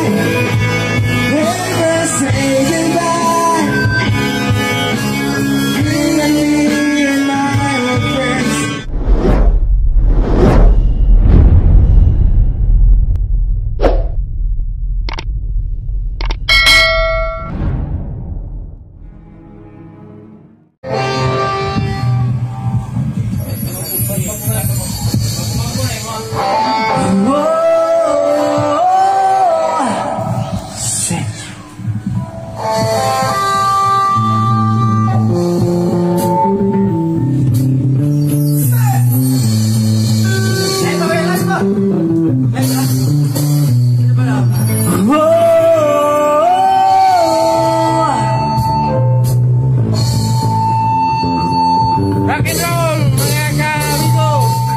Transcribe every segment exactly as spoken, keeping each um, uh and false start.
Never say goodbye. You and me and I were friends. Rock and roll, mga kamigo!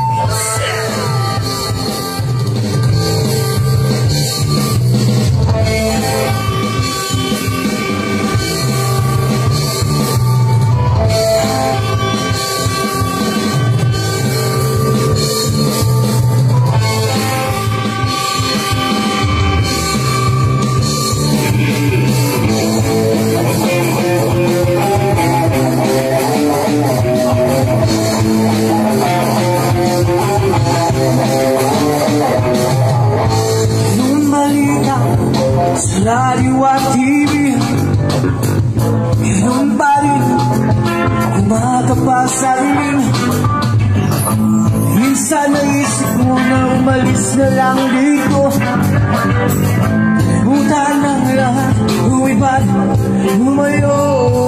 Sa radyo at T V, ganun pa rin, umaga pa sa rin. Minsan naisip ko na umalis na lang dito, kalimutan ng lahat, umibat, umayo.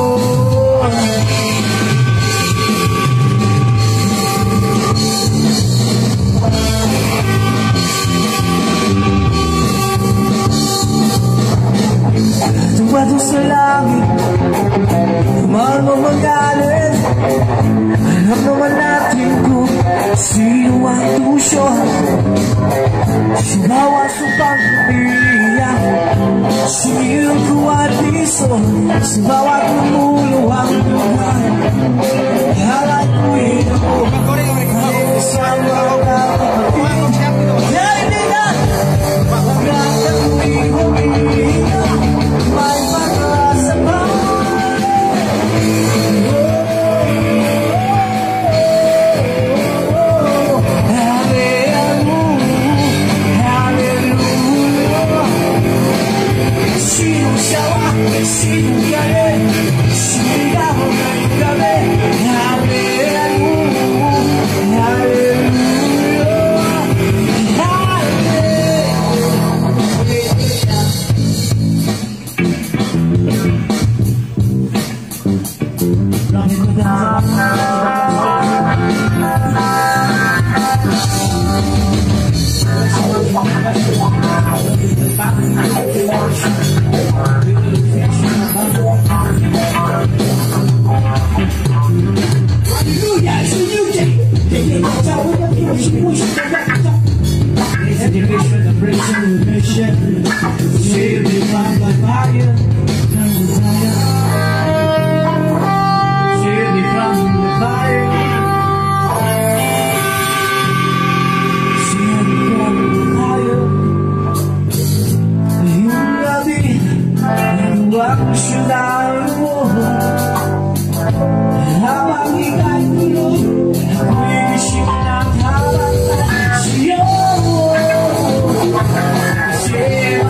Tuwado sa langit, mahal mo magalit. Alam naman natin kung sino ang tusyo. Sa bawat supang umiiyak, sumilong ko at piso. Sa bawat lumuluhang lugar, halat ko ito. Isang mga kapatid, hindi na mahangat at umiiyak. May pag-asa pa. Sinong sawa, sinong galing, sigaw ng gabi. Yeah.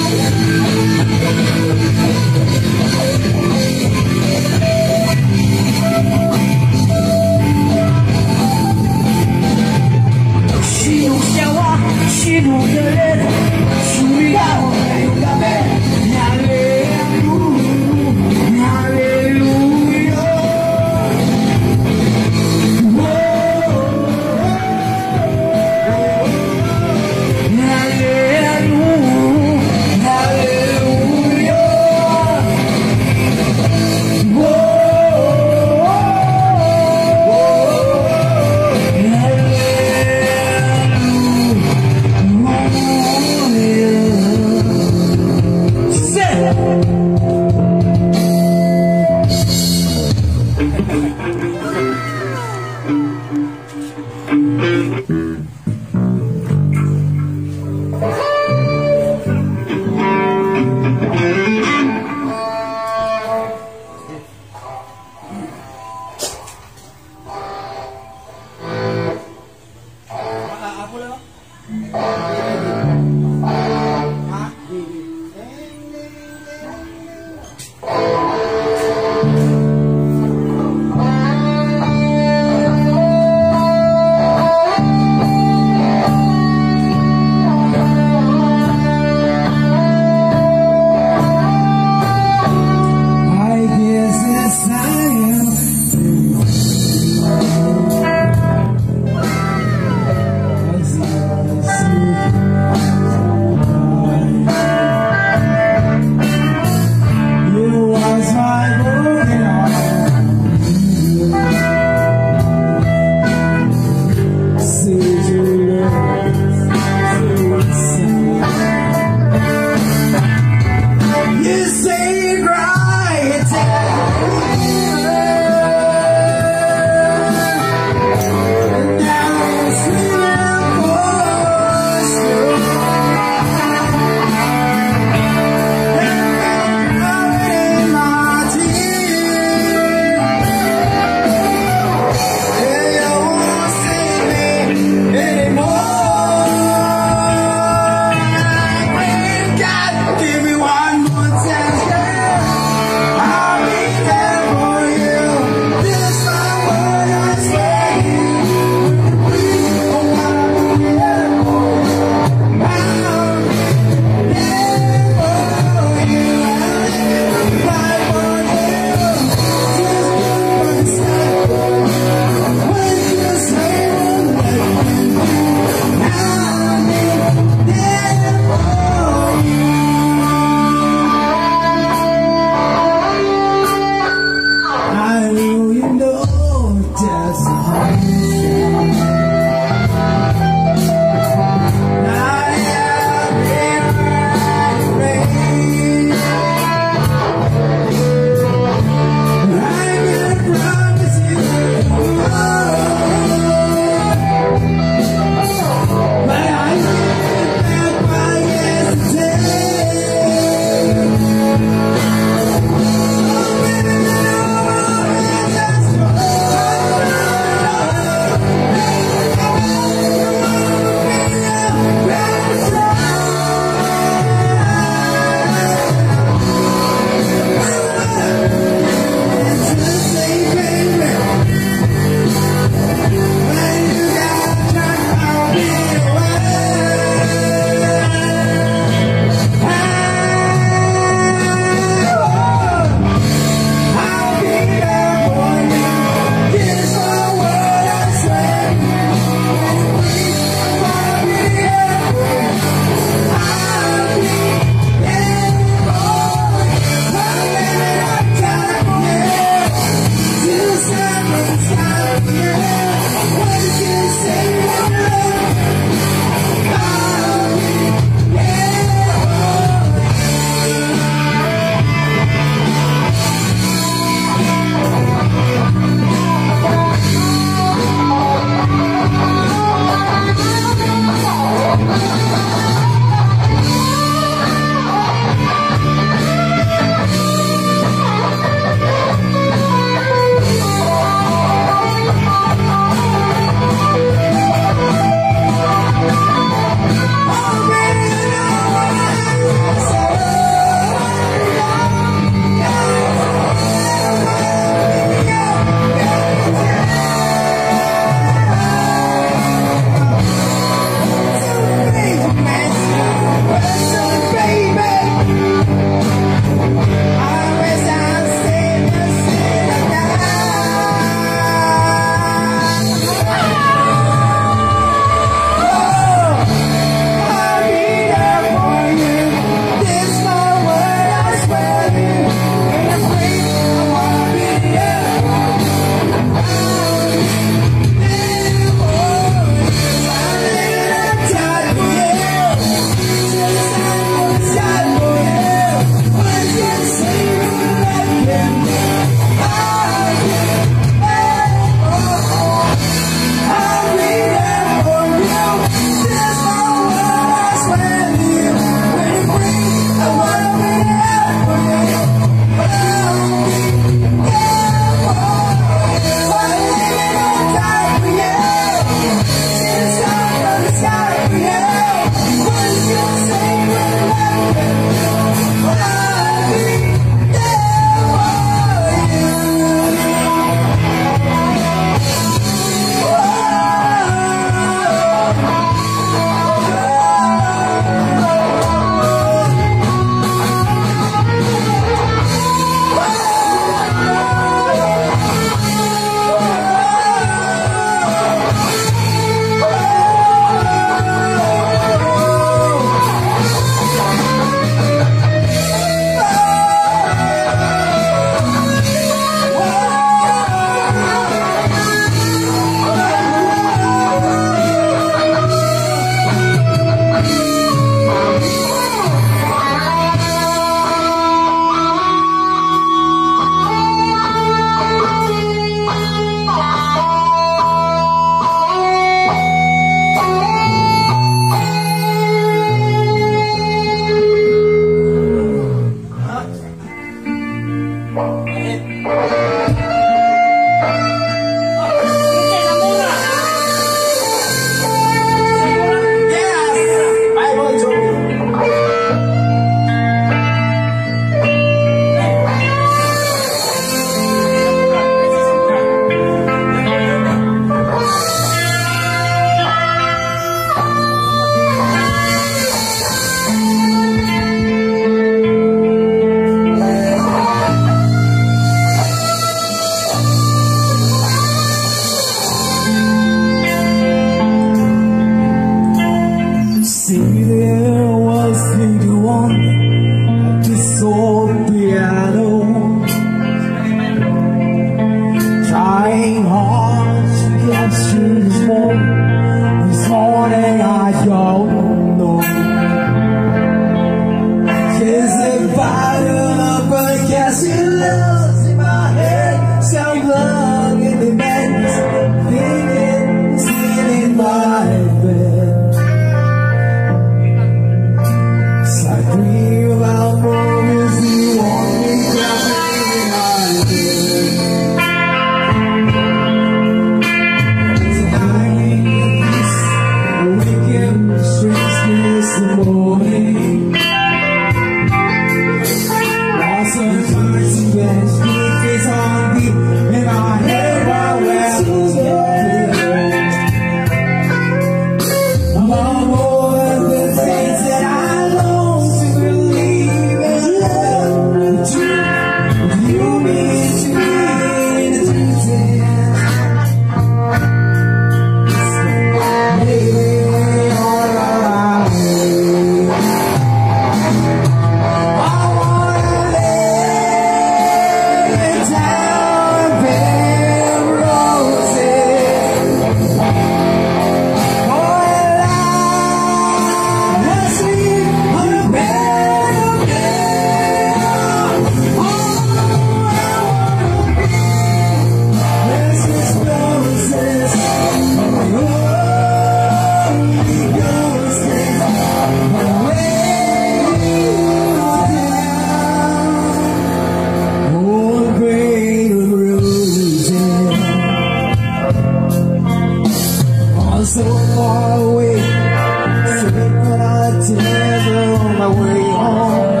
so far away, sitting on a table on my way home.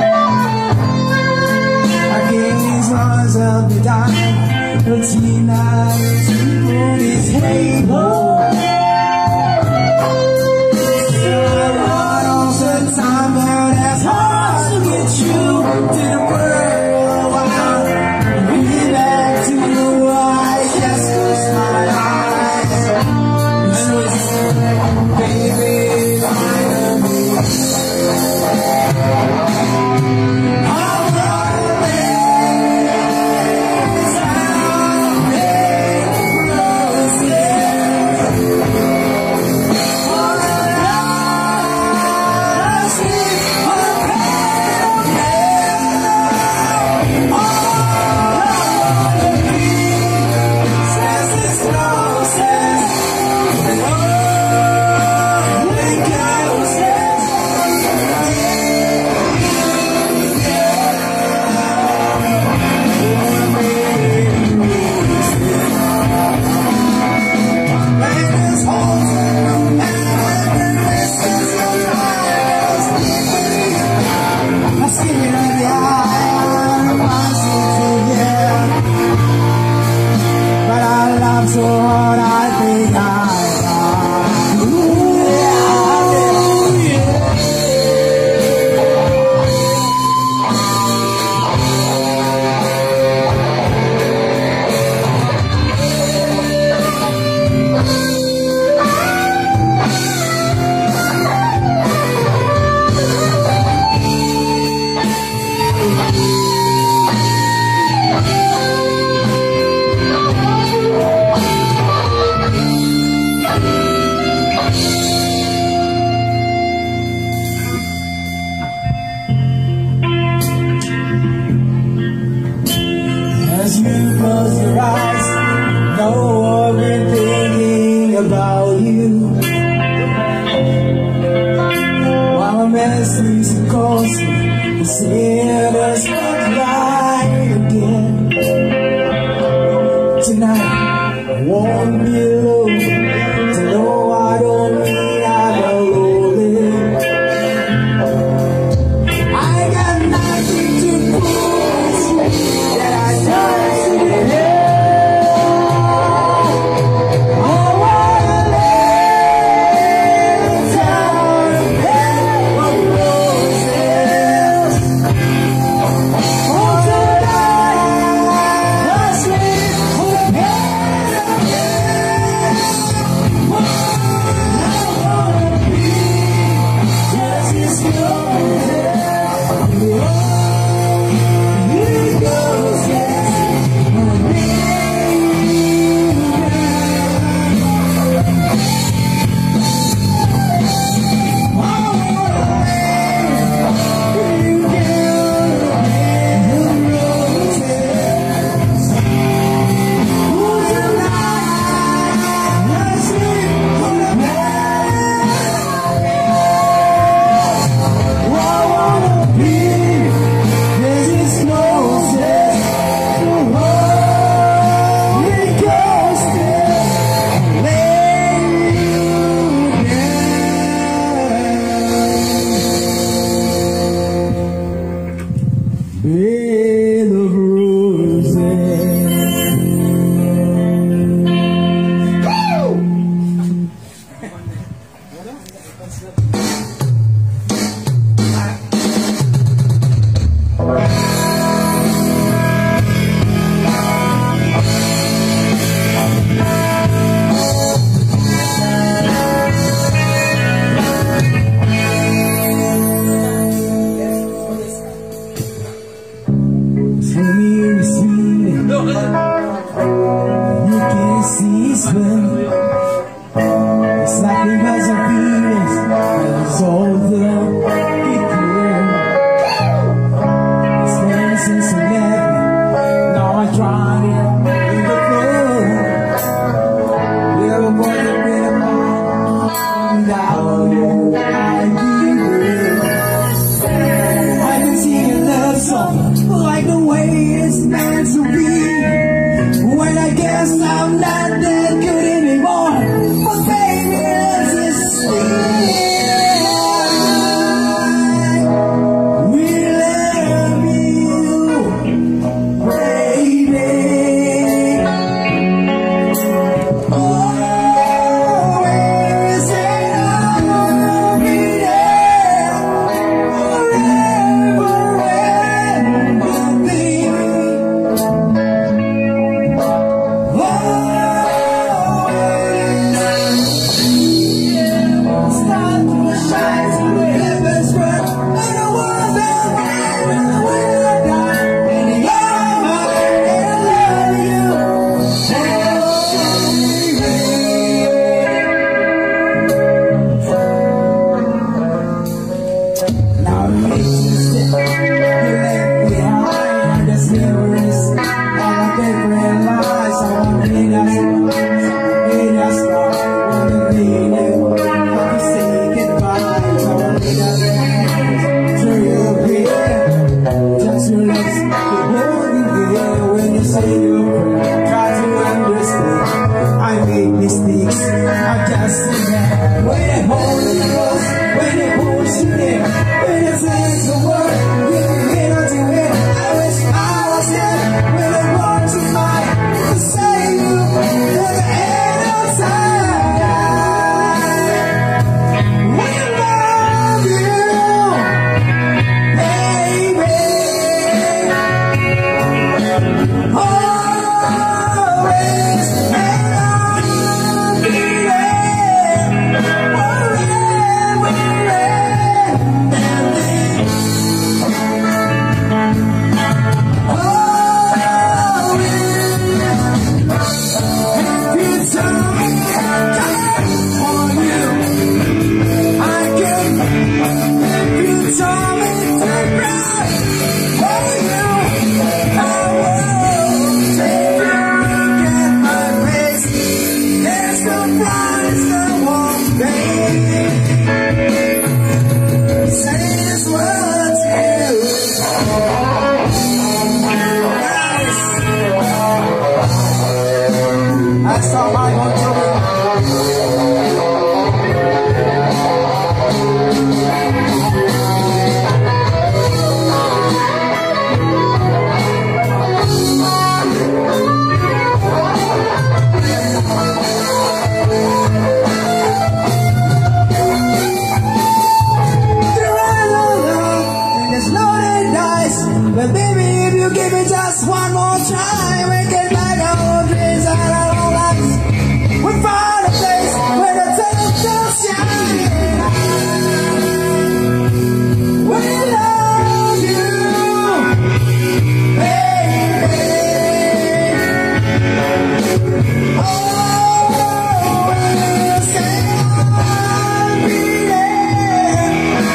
I gaze eyes up the dime, the teenage on his way home. Still I run all the time, but it's hard to get you to the world. Be back to the white, just close my eyes. Baby, finally I'm running down big roses for the last sleep of pain. All I wanna be says it's roses. So hard I think I died. Ooh, yeah. As you close your eyes, know I've been thinking about you. While I'm messing so closely, you see the spotlight again. Tonight, I won't be alone, to know I don't need I'm lonely. I got nothing to prove that I died in it. I wanna lay down a bed of roses. For tonight, I sleep on a bed of roses. I wanna be just as roses. Bed of roses. When you see it, you can see smell. It's like it has a Venus, and it's all there. It grew. It's been since eleven. Now I tried it in the club. Little boy, you've been a man. Without you, I give it. I can see your love song, like the way it's meant to be. When I guess I'm not that good anymore, but baby, next song I'm going to do. But baby, if you give me just one more try, we can back our dreams and our own lives. We find a place where the sun still shining. We love you, baby. Oh, we'll say I'll be there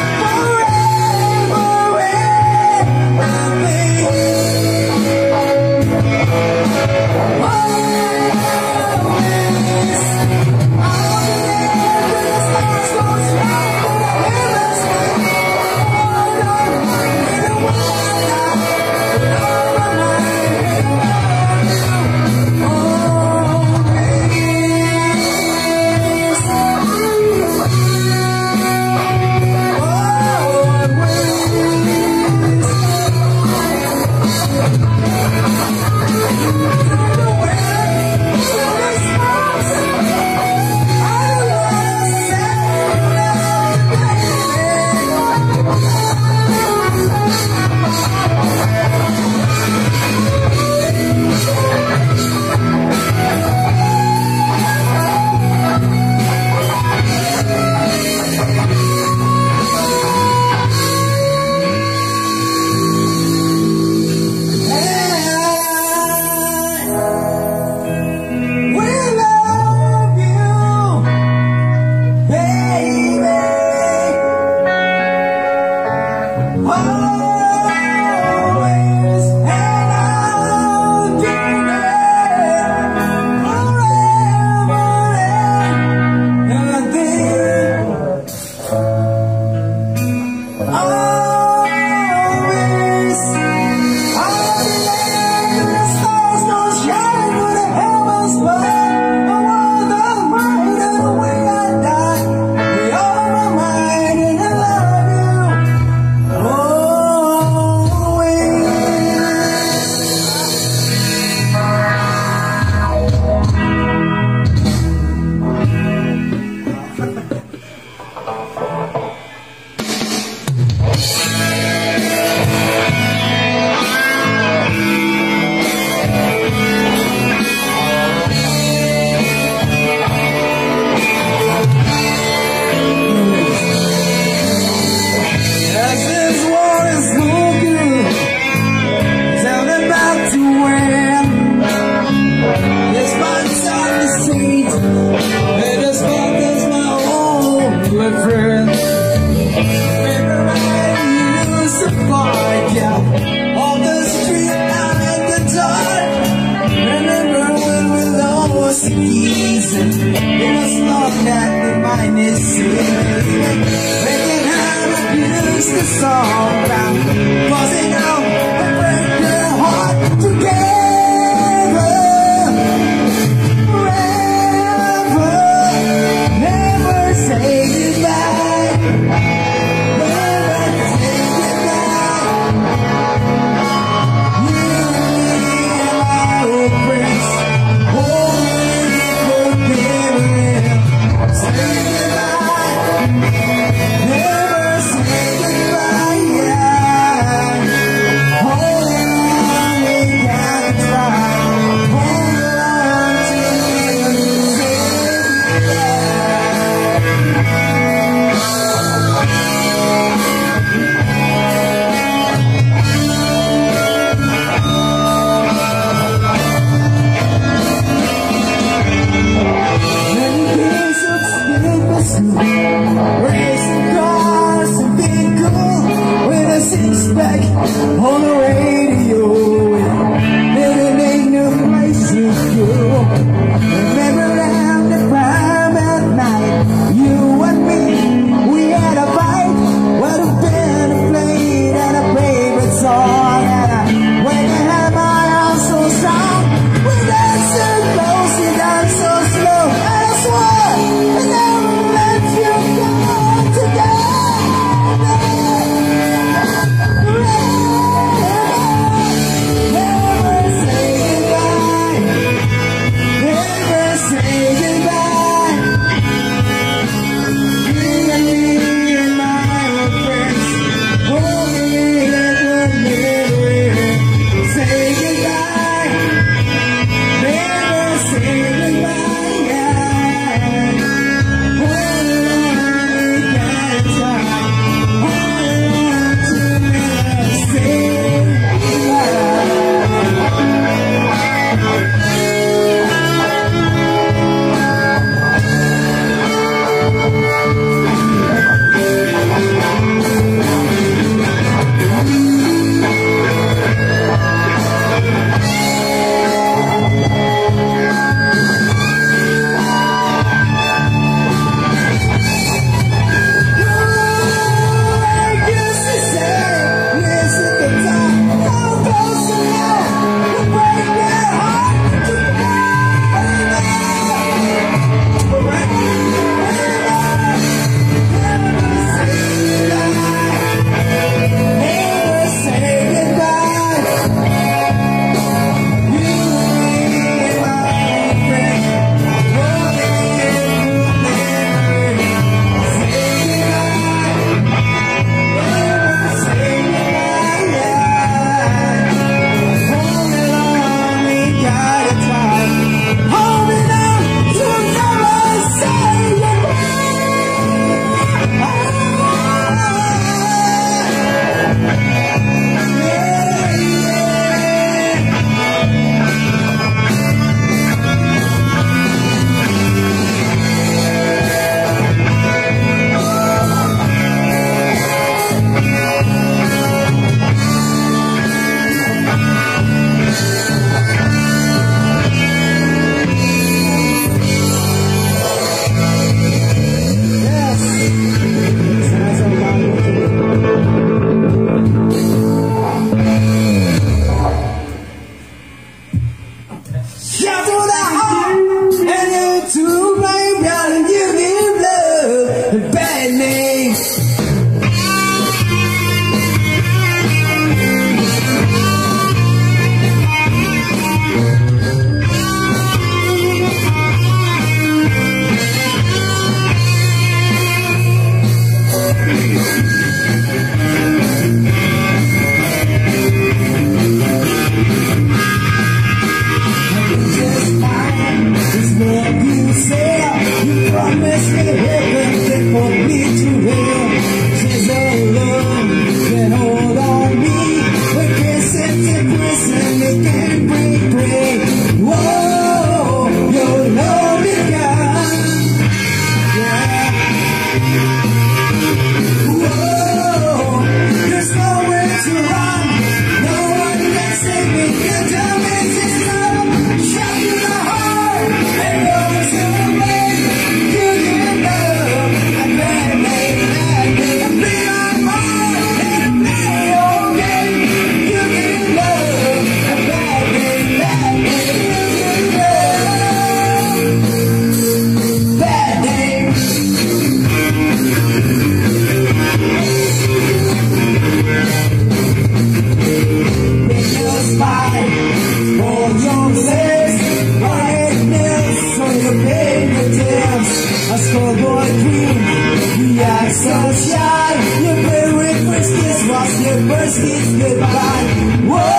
the song down, buzzing out and break your heart together forever. Never say goodbye, never say goodbye. You and me and my old friends, holding together. Say goodbye, never say goodbye, yeah. Hold on, we gotta try. Hold on to me, say many days of sleepless nights, racing cars and being cool with a six-pack on the radio. There ain't no place to go. Remember around the prime at night, you and me, we had a fight. What a band played and a favorite song, and I, when you had my arms so strong, we danced so close, we danced so what you say. You promised me heaven, then for me to hell. Says a love that hold on me. We're kissing to prison, they can't break break. Whoa, your love is gone. Yeah. Whoa, there's nowhere to run. No one can save me. The damage is done. Shut to the heart and goes away. You give love and then they let me be on heart and be okay. You give love and then they let me. You give love. Bad day. For your legs, white nails on your fingertips. A schoolboy dream, you act so shy. You play with first kiss, was your first kiss goodbye. Whoa.